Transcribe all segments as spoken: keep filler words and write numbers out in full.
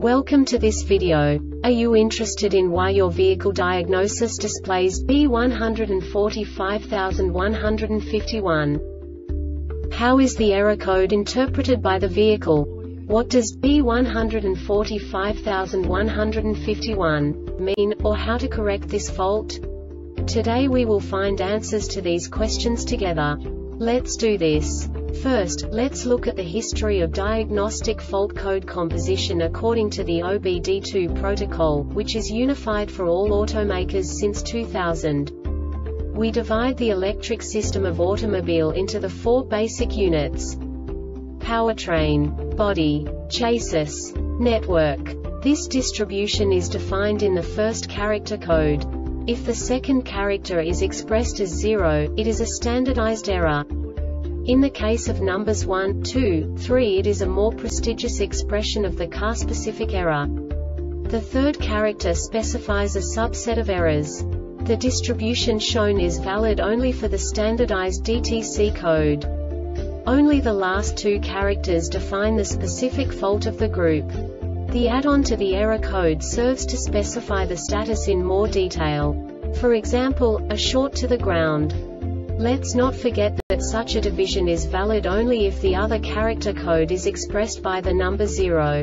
Welcome to this video. Are you interested in why your vehicle diagnosis displays B one four five one five one? How is the error code interpreted by the vehicle? What does B one four five one five one mean, or how to correct this fault? Today we will find answers to these questions together. Let's do this. First, let's look at the history of diagnostic fault code composition according to the O B D two protocol, which is unified for all automakers since two thousand. We divide the electric system of automobile into the four basic units: powertrain, body, chassis, network. This distribution is defined in the first character code. If the second character is expressed as zero, it is a standardized error. In the case of numbers one, two, three, it is a more prestigious expression of the car-specific error. The third character specifies a subset of errors. The distribution shown is valid only for the standardized D T C code. Only the last two characters define the specific fault of the group. The add-on to the error code serves to specify the status in more detail. For example, a short to the ground. Let's not forget that such a division is valid only if the other character code is expressed by the number zero.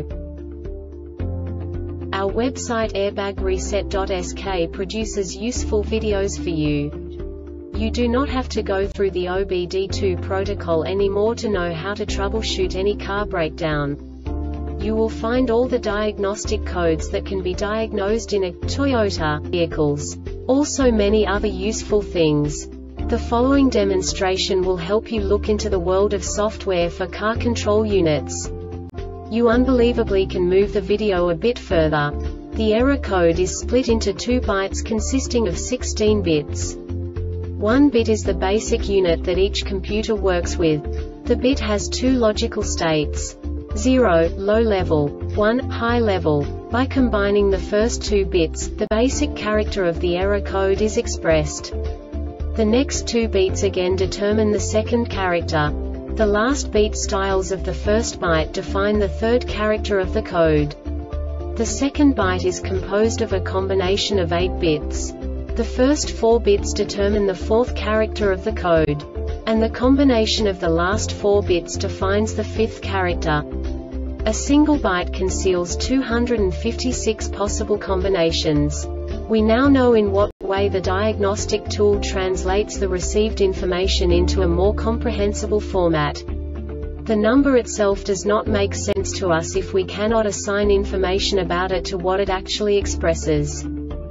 Our website airbag reset dot S K produces useful videos for you. You do not have to go through the O B D two protocol anymore to know how to troubleshoot any car breakdown. You will find all the diagnostic codes that can be diagnosed in a Toyota vehicles. Also many other useful things. The following demonstration will help you look into the world of software for car control units. You unbelievably can move the video a bit further. The error code is split into two bytes consisting of sixteen bits. One bit is the basic unit that each computer works with. The bit has two logical states: zero, low level, one, high level. By combining the first two bits, the basic character of the error code is expressed. The next two beats again determine the second character. The last beat styles of the first byte define the third character of the code. The second byte is composed of a combination of eight bits. The first four bits determine the fourth character of the code. And the combination of the last four bits defines the fifth character. A single byte conceals two hundred fifty-six possible combinations. We now know in what way the diagnostic tool translates the received information into a more comprehensible format. The number itself does not make sense to us if we cannot assign information about it to what it actually expresses.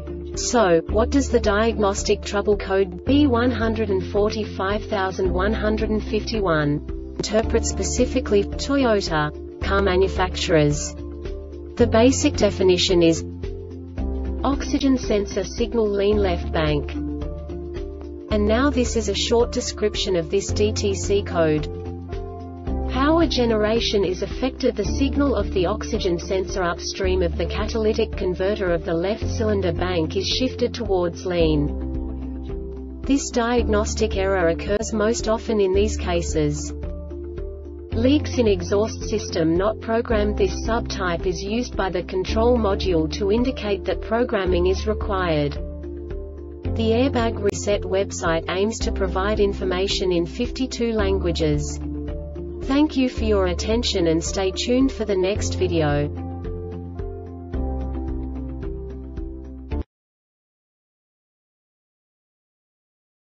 So, what does the diagnostic trouble code B one four five one five one interpret specifically for Toyota car manufacturers? The basic definition is oxygen sensor signal lean left bank. And now this is a short description of this D T C code. Power generation is affected. The signal of the oxygen sensor upstream of the catalytic converter of the left cylinder bank is shifted towards lean. This diagnostic error occurs most often in these cases: leaks in exhaust system not programmed. This subtype is used by the control module to indicate that programming is required. The Airbag Reset website aims to provide information in fifty-two languages. Thank you for your attention and stay tuned for the next video.